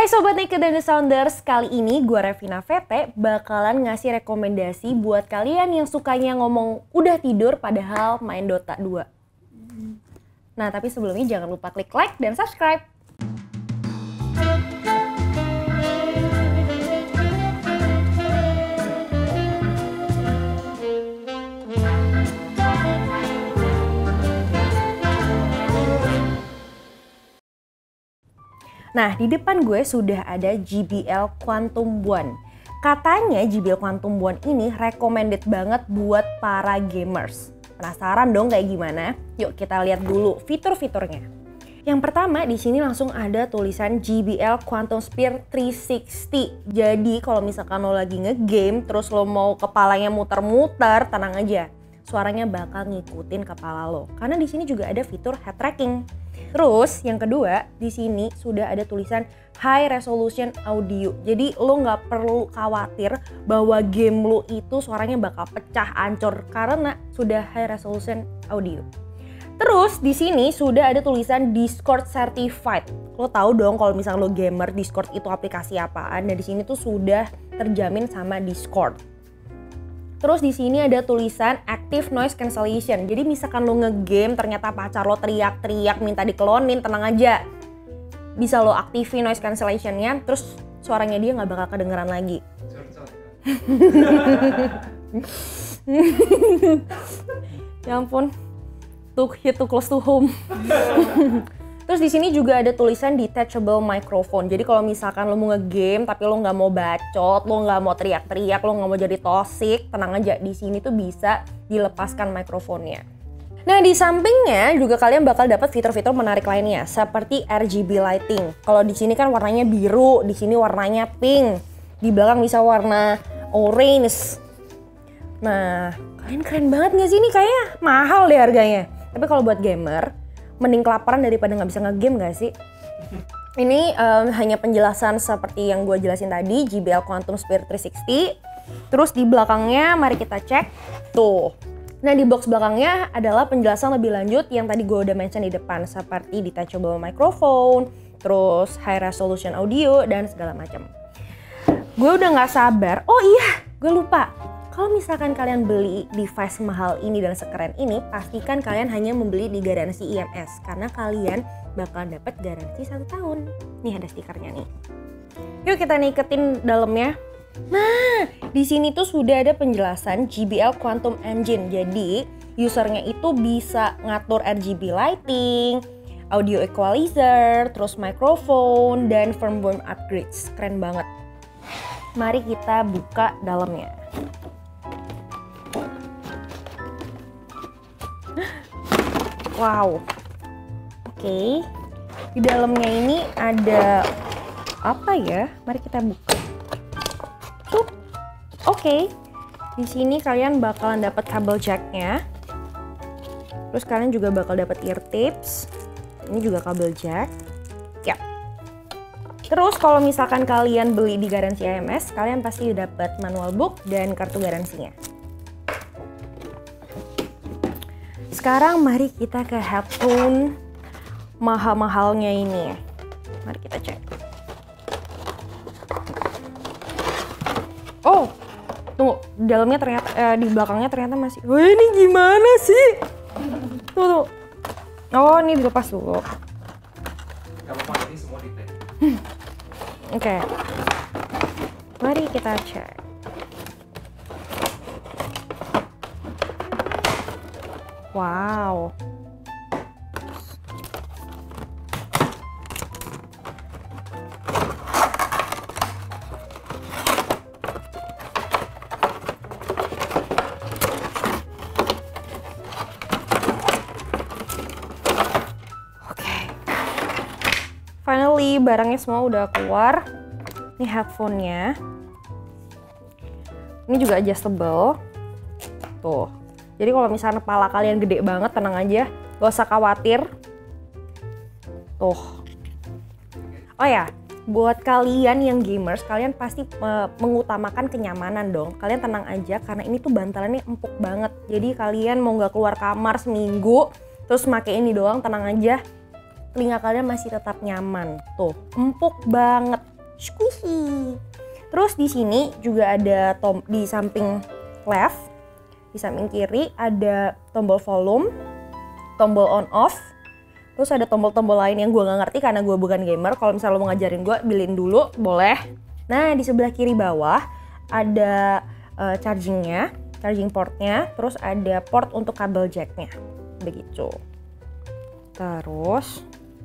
Hai Sobat Naked dan The Sounders, kali ini gue Revina VT bakalan ngasih rekomendasi buat kalian yang sukanya ngomong udah tidur padahal main Dota 2. Nah tapi sebelumnya jangan lupa klik like dan subscribe. Nah, di depan gue sudah ada JBL Quantum One. Katanya JBL Quantum One ini recommended banget buat para gamers. Penasaran dong kayak gimana? Yuk kita lihat dulu fitur-fiturnya. Yang pertama di sini langsung ada tulisan JBL Quantum Sphere 360. Jadi kalau misalkan lo lagi nge-game terus lo mau kepalanya muter-muter, tenang aja. Suaranya bakal ngikutin kepala lo. Karena di sini juga ada fitur head tracking. Terus yang kedua, di sini sudah ada tulisan High Resolution Audio. Jadi lo nggak perlu khawatir bahwa game lo itu suaranya bakal pecah, ancur karena sudah High Resolution Audio. Terus di sini sudah ada tulisan Discord Certified. Lo tahu dong kalau misalnya lo gamer, Discord itu aplikasi apaan? Dan di sini tuh sudah terjamin sama Discord. Terus di sini ada tulisan Active Noise Cancellation. Jadi misalkan lo nge-game ternyata pacar lo teriak-teriak minta diklonin, tenang aja. Bisa lo aktifin noise cancellation-nya, terus suaranya dia nggak bakal kedengeran lagi. Ya ampun, hit too close to home. Terus di sini juga ada tulisan detachable microphone. Jadi kalau misalkan lo mau nge-game tapi lo nggak mau bacot, lo nggak mau teriak-teriak, lo nggak mau jadi toxic, tenang aja, di sini tuh bisa dilepaskan mikrofonnya. Nah di sampingnya juga kalian bakal dapat fitur-fitur menarik lainnya seperti RGB lighting. Kalau di sini kan warnanya biru, di sini warnanya pink, di belakang bisa warna orange. Nah kalian keren banget nggak sih? Ini kayaknya mahal deh harganya. Tapi kalau buat gamer, mending kelaparan daripada nggak bisa nge-game gak sih? Ini hanya penjelasan seperti yang gue jelasin tadi, JBL Quantum Sphere 360. Terus di belakangnya mari kita cek. Tuh. Nah di box belakangnya adalah penjelasan lebih lanjut yang tadi gue udah mention di depan. Seperti detachable microphone, terus high resolution audio, dan segala macam. Gue udah gak sabar. Oh iya, gue lupa. Kalau misalkan kalian beli device mahal ini dan sekeren ini, pastikan kalian hanya membeli di garansi IMS karena kalian bakal dapat garansi 1 tahun. Nih ada stikernya nih. Yuk kita niketin dalamnya. Nah, di sini tuh sudah ada penjelasan JBL Quantum Engine. Jadi, usernya itu bisa ngatur RGB lighting, audio equalizer, terus microphone, dan firmware upgrades. Keren banget. Mari kita buka dalamnya. Wow, oke. Di dalamnya ini ada apa ya? Mari kita buka. Tuh, oke. Di sini kalian bakalan dapat kabel jacknya. Terus kalian juga bakal dapat ear tips. Ini juga kabel jack. Ya. Terus kalau misalkan kalian beli di garansi IMS, kalian pasti dapat manual book dan kartu garansinya. Sekarang mari kita ke headphone mahal-mahalnya ini. Mari kita cek. Oh, tunggu. Di dalamnya ternyata, di belakangnya ternyata masih. Wah ini gimana sih? Tuh. Oh ini dilepas dulu. Gak apa-apa, ini semua di tag. Oke. Mari kita cek. Wow. Oke. Finally barangnya semua udah keluar. Ini headphone-nya. Ini juga adjustable. Tuh. Jadi kalau misalnya kepala kalian gede banget, tenang aja, gak usah khawatir. Tuh. Oh ya, buat kalian yang gamers, kalian pasti mengutamakan kenyamanan dong. Kalian tenang aja karena ini tuh bantalannya empuk banget. Jadi kalian mau gak keluar kamar seminggu, terus pakai ini doang, tenang aja. Telinga kalian masih tetap nyaman. Tuh, empuk banget. squishy. Terus di sini juga ada di samping left, di samping kiri ada tombol volume, tombol on off. Terus ada tombol-tombol lain yang gue nggak ngerti karena gue bukan gamer. Kalau misalnya lo mau ngajarin gue, beliin dulu, boleh. Nah, di sebelah kiri bawah ada chargingnya, charging portnya. Terus ada port untuk kabel jacknya, begitu. Terus,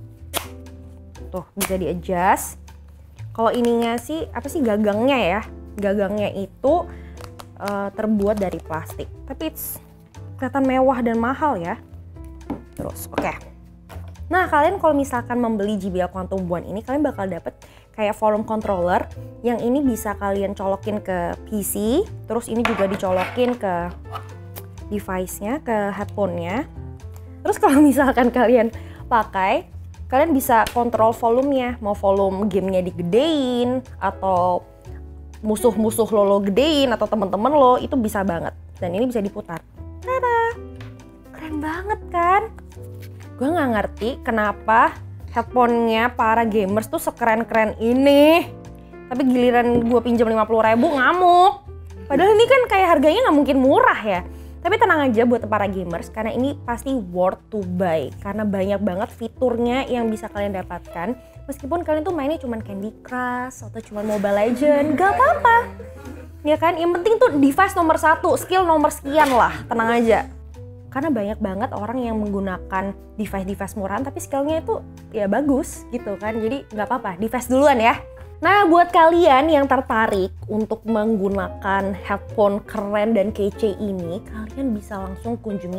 tuh bisa di adjust. Kalau ininya sih, apa sih gagangnya ya? Gagangnya itu terbuat dari plastik. Tapi kelihatan mewah dan mahal ya. Terus, oke. Nah, kalian kalau misalkan membeli JBL Quantum One ini, kalian bakal dapet kayak volume controller yang ini bisa kalian colokin ke PC, terus ini juga dicolokin ke device-nya, ke headphone-nya. Terus kalau misalkan kalian pakai, kalian bisa kontrol volumenya, mau volume gamenya digedein atau musuh-musuh lo gedein atau temen-temen lo, itu bisa banget. Dan ini bisa diputar. Tada! Keren banget kan? Gue nggak ngerti kenapa headphone-nya para gamers tuh sekeren-keren ini. Tapi giliran gue pinjam 50.000 ngamuk. Padahal ini kan kayak harganya nggak mungkin murah ya. Tapi tenang aja buat para gamers, karena ini pasti worth to buy. Karena banyak banget fiturnya yang bisa kalian dapatkan. Meskipun kalian tuh mainnya cuma Candy Crush atau cuma Mobile Legends, gak apa-apa. Ya kan, yang penting tuh device nomor 1, skill nomor sekian lah, tenang aja. Karena banyak banget orang yang menggunakan device-device murahan tapi skillnya itu ya bagus gitu kan. Jadi nggak apa-apa, device duluan ya. Nah, buat kalian yang tertarik untuk menggunakan headphone keren dan kece ini, kalian bisa langsung kunjungi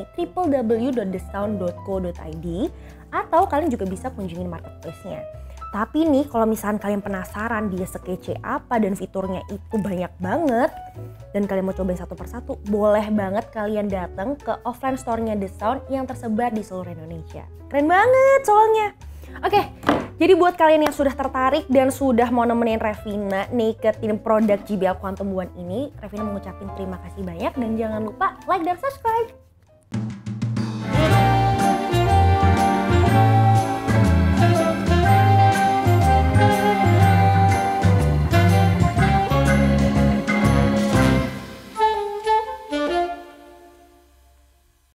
www.thesound.co.id atau kalian juga bisa kunjungin marketplace-nya. Tapi nih, kalau misalkan kalian penasaran dia sekece apa dan fiturnya itu banyak banget, dan kalian mau cobain satu persatu, boleh banget kalian datang ke offline store-nya The Sound yang tersebar di seluruh Indonesia. Keren banget soalnya. Oke, jadi buat kalian yang sudah tertarik dan sudah mau nemenin Revina naketin produk JBL Quantum One ini, Revina mengucapkan terima kasih banyak dan jangan lupa like dan subscribe.